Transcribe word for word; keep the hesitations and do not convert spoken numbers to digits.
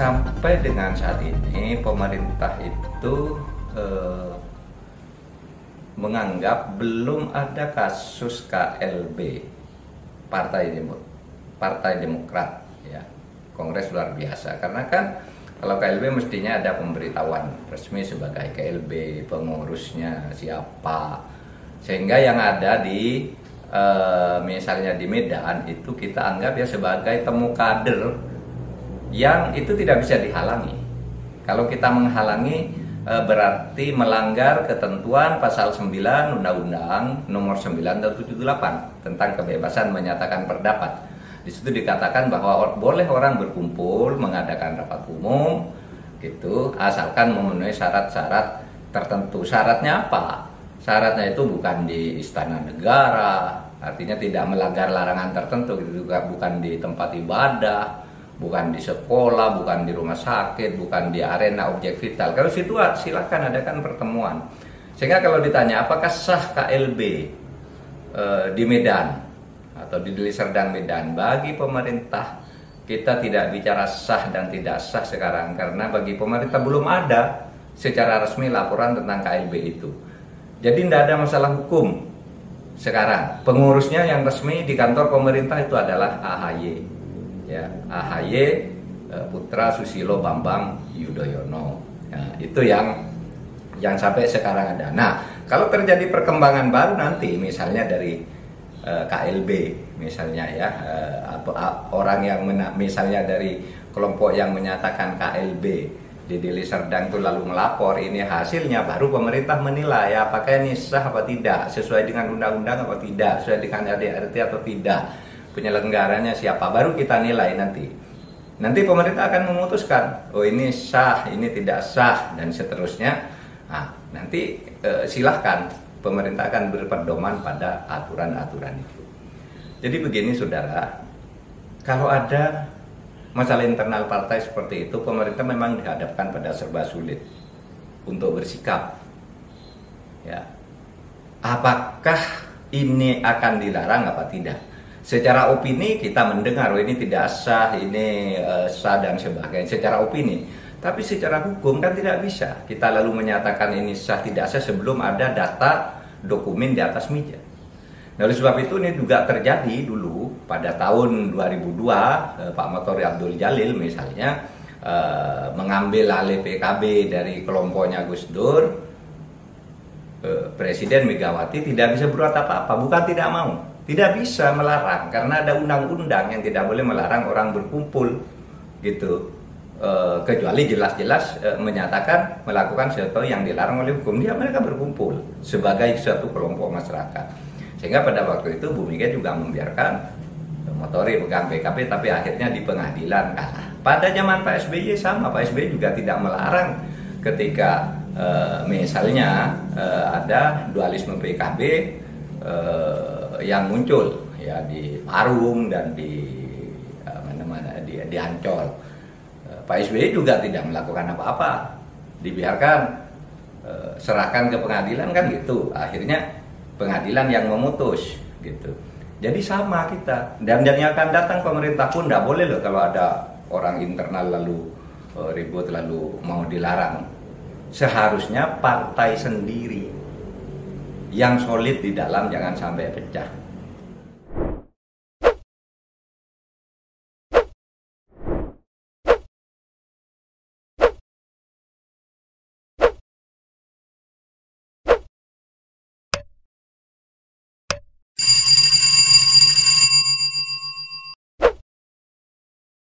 sampai dengan saat ini pemerintah itu eh, menganggap belum ada kasus K L B Partai Demo, Partai Demokrat, ya, Kongres luar biasa. Karena kan kalau K L B mestinya ada pemberitahuan resmi sebagai K L B, pengurusnya siapa, sehingga yang ada di eh, misalnya di Medan itu kita anggap ya sebagai temu kader yang itu tidak bisa dihalangi. Kalau kita menghalangi e, berarti melanggar ketentuan pasal sembilan Undang-Undang Nomor sembilan tahun tujuh puluh delapan tentang kebebasan menyatakan pendapat. Di situ dikatakan bahwa or, boleh orang berkumpul mengadakan rapat umum gitu asalkan memenuhi syarat-syarat tertentu. Syaratnya apa? Syaratnya itu bukan di istana negara, artinya tidak melanggar larangan tertentu gitu, juga bukan di tempat ibadah, bukan di sekolah, bukan di rumah sakit, bukan di arena objek vital. Kalau situ silakan adakan pertemuan. Sehingga kalau ditanya apakah sah K L B e, di Medan atau di Deli Serdang Medan, bagi pemerintah kita tidak bicara sah dan tidak sah sekarang karena bagi pemerintah belum ada secara resmi laporan tentang K L B itu. Jadi tidak ada masalah hukum sekarang. Pengurusnya yang resmi di kantor pemerintah itu adalah A H Y. Ya, A H Y putra Susilo Bambang Yudhoyono. Nah, itu yang yang sampai sekarang ada. Nah, kalau terjadi perkembangan baru nanti, misalnya dari uh, K L B, misalnya ya, uh, atau uh, orang yang mena misalnya dari kelompok yang menyatakan K L B di Deli Serdang itu lalu melapor, ini hasilnya baru pemerintah menilai apakah ini sah apa tidak, sesuai dengan undang-undang apa tidak, sesuai dengan A D R T atau tidak. Penyelenggaranya siapa, baru kita nilai nanti. Nanti pemerintah akan memutuskan, oh ini sah, ini tidak sah, dan seterusnya. Nah, nanti eh, silahkan pemerintah akan berpedoman pada aturan-aturan itu. Jadi begini saudara, kalau ada masalah internal partai seperti itu, pemerintah memang dihadapkan pada serba sulit untuk bersikap. Ya, apakah ini akan dilarang apa tidak? Secara opini kita mendengar, oh ini tidak sah, ini uh, sah dan sebagainya, secara opini. Tapi secara hukum kan tidak bisa kita lalu menyatakan ini sah tidak sah sebelum ada data dokumen di atas meja. Nah, oleh sebab itu ini juga terjadi dulu pada tahun dua ribu dua, uh, Pak Motori Abdul Jalil misalnya uh, mengambil alih P K B dari kelompoknya Gus Dur. uh, Presiden Megawati tidak bisa berbuat apa-apa, bukan tidak mau. Tidak bisa melarang karena ada undang-undang yang tidak boleh melarang orang berkumpul gitu, e, kecuali jelas-jelas e, menyatakan melakukan sesuatu yang dilarang oleh hukum. Dia mereka berkumpul sebagai suatu kelompok masyarakat. Sehingga pada waktu itu Bu Mega juga membiarkan Motori pegang P K B, tapi akhirnya di pengadilan kalah. Pada zaman Pak S B Y sama, Pak S B Y juga tidak melarang ketika e, misalnya e, ada dualisme P K B e, yang muncul ya di Parung dan di mana-mana di, di Ancol. Pak S B Y juga tidak melakukan apa-apa, dibiarkan eh, serahkan ke pengadilan kan gitu. Akhirnya pengadilan yang memutus gitu. Jadi sama kita, dan yang akan datang pemerintah pun tidak boleh loh kalau ada orang internal lalu eh, ribut lalu mau dilarang. Seharusnya partai sendiri yang solid di dalam jangan sampai pecah.